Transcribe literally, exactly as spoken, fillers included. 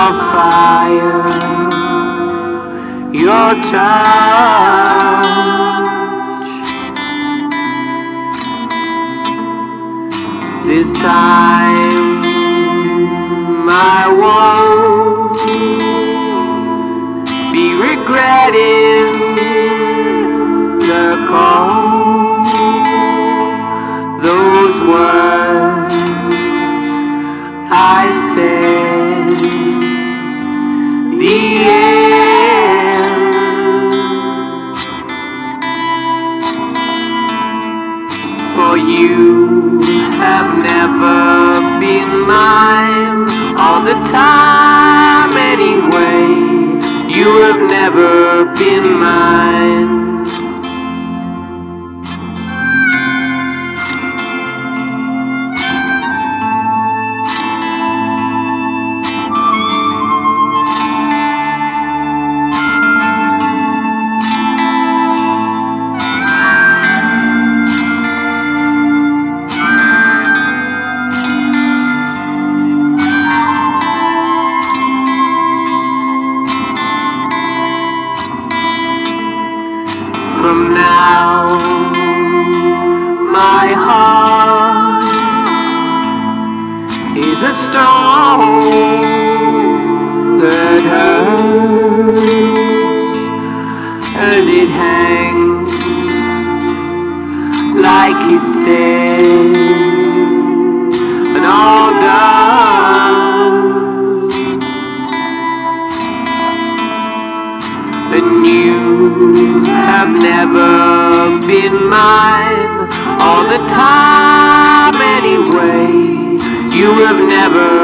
of fire, your touch. This time I won't be regretting the call. Those words I said, the end. For you have never been mine all the time anyway. You have never been mine. From now, my heart is a stone that hurts as it hangs like it's dead and all done. And you have never been mine all the time anyway. You have never